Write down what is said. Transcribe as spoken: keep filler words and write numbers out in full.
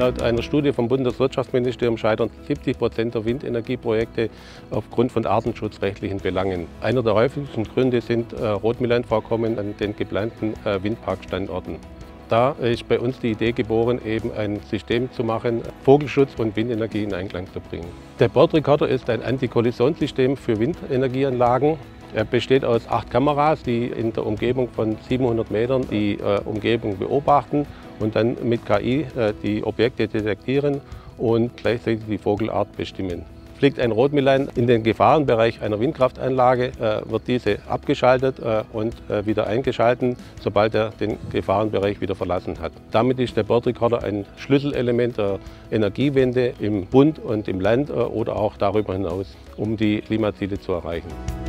Laut einer Studie vom Bundeswirtschaftsministerium scheitern siebzig Prozent der Windenergieprojekte aufgrund von artenschutzrechtlichen Belangen. Einer der häufigsten Gründe sind äh, Rotmillanvorkommen an den geplanten äh, Windparkstandorten. Da ist bei uns die Idee geboren, eben ein System zu machen, Vogelschutz und Windenergie in Einklang zu bringen. Der Bird Recorder ist ein Anti-Kollisionssystem für Windenergieanlagen. Er besteht aus acht Kameras, die in der Umgebung von siebenhundert Metern die äh, Umgebung beobachten und dann mit K I äh, die Objekte detektieren und gleichzeitig die Vogelart bestimmen. Fliegt ein Rotmilan in den Gefahrenbereich einer Windkraftanlage, äh, wird diese abgeschaltet äh, und äh, wieder eingeschaltet, sobald er den Gefahrenbereich wieder verlassen hat. Damit ist der Bird Recorder ein Schlüsselelement der Energiewende im Bund und im Land äh, oder auch darüber hinaus, um die Klimaziele zu erreichen.